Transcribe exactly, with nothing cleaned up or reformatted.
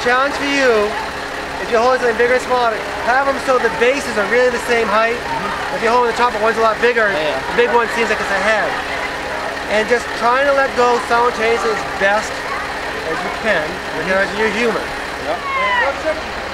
challenge for you, if you're holding something bigger and smaller, have them so the bases are really the same height. Mm-hmm. If you're holding the top, one's a lot bigger, yeah, yeah. the big one seems like it's ahead. And just trying to let go simultaneously as best as you can, because you're human. Yeah.